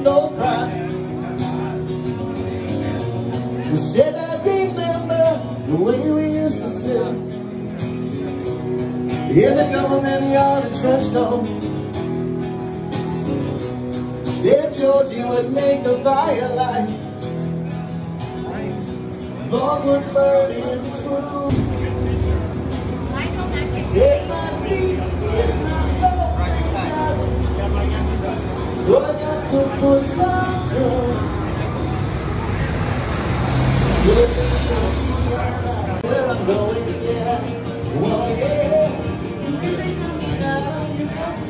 no pride. You said I remember the way we used to sit in the government yard and trench town. There Georgie would make a firelight, Lord would burn him true. Said my feet is not low, so I got to push on through. Where I'm going, yeah, well, yeah, you really got me now, you got